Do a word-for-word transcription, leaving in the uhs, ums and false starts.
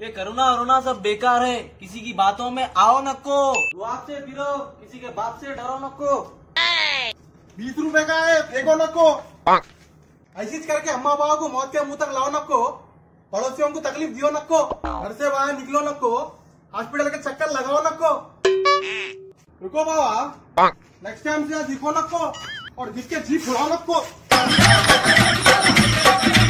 ये करुणा वरुणा सब बेकार है, किसी की बातों में आओ नको, दुआ से फिरो, किसी के बात से डरो नको। बीस रुपए का है, देखो नको। ऐसी करके अम्मा बाबा को मौत के मुंह तक लाओ नको, पड़ोसियों को तकलीफ दियो नको, घर से बाहर निकलो नको, हॉस्पिटल के चक्कर लगाओ नको। रुको बाबा, नेक्स्ट टाइम से दिखो नको और जिसके जीप उड़ाओ नको।